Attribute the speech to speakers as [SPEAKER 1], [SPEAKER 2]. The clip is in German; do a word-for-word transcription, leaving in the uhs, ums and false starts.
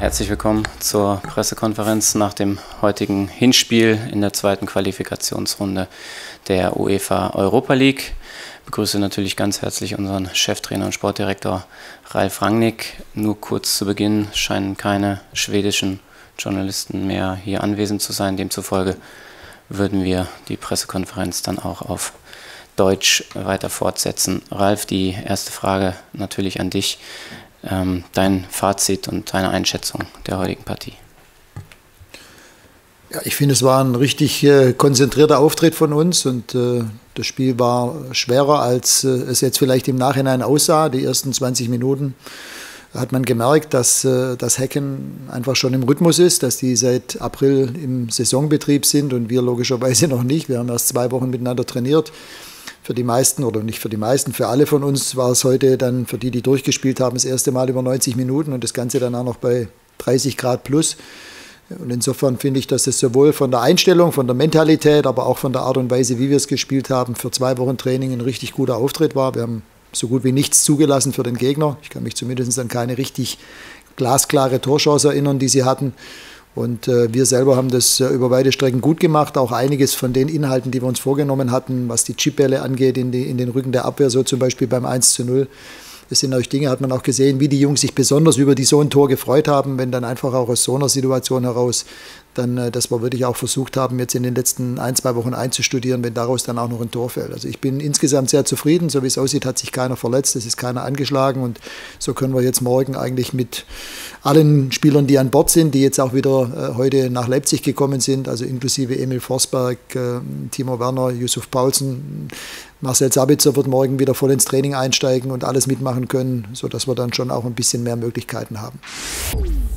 [SPEAKER 1] Herzlich willkommen zur Pressekonferenz nach dem heutigen Hinspiel in der zweiten Qualifikationsrunde der UEFA Europa League. Ich begrüße natürlich ganz herzlich unseren Cheftrainer und Sportdirektor Ralf Rangnick. Nur kurz zu Beginn scheinen keine schwedischen Journalisten mehr hier anwesend zu sein. Demzufolge würden wir die Pressekonferenz dann auch auf Deutsch weiter fortsetzen. Ralf, die erste Frage natürlich an dich. Ähm, dein Fazit und deine Einschätzung der heutigen Partie.
[SPEAKER 2] Ja, ich finde, es war ein richtig äh, konzentrierter Auftritt von uns und äh, das Spiel war schwerer, als äh, es jetzt vielleicht im Nachhinein aussah. Die ersten zwanzig Minuten hat man gemerkt, dass äh, das Häcken einfach schon im Rhythmus ist, dass die seit April im Saisonbetrieb sind und wir logischerweise noch nicht. Wir haben erst zwei Wochen miteinander trainiert. Für die meisten, oder nicht für die meisten, für alle von uns war es heute dann, für die, die durchgespielt haben, das erste Mal über neunzig Minuten und das Ganze dann auch noch bei dreißig Grad plus. Und insofern finde ich, dass es sowohl von der Einstellung, von der Mentalität, aber auch von der Art und Weise, wie wir es gespielt haben, für zwei Wochen Training ein richtig guter Auftritt war. Wir haben so gut wie nichts zugelassen für den Gegner. Ich kann mich zumindest an keine richtig glasklare Torchance erinnern, die sie hatten. Und äh, wir selber haben das äh, über weite Strecken gut gemacht. Auch einiges von den Inhalten, die wir uns vorgenommen hatten, was die Chipbälle angeht, in, die, in den Rücken der Abwehr, so zum Beispiel beim eins zu null. Das sind natürlich Dinge, hat man auch gesehen, wie die Jungs sich besonders über die so ein Tor gefreut haben, wenn dann einfach auch aus so einer Situation heraus dann, äh, dass wir wirklich auch versucht haben, jetzt in den letzten ein, zwei Wochen einzustudieren, wenn daraus dann auch noch ein Tor fällt. Also ich bin insgesamt sehr zufrieden. So wie es aussieht, hat sich keiner verletzt, es ist keiner angeschlagen und so können wir jetzt morgen eigentlich mit allen Spielern, die an Bord sind, die jetzt auch wieder äh, heute nach Leipzig gekommen sind, also inklusive Emil Forsberg, äh, Timo Werner, Yusuf Paulsen, Marcel Sabitzer wird morgen wieder voll ins Training einsteigen und alles mitmachen können, sodass wir dann schon auch ein bisschen mehr Möglichkeiten haben.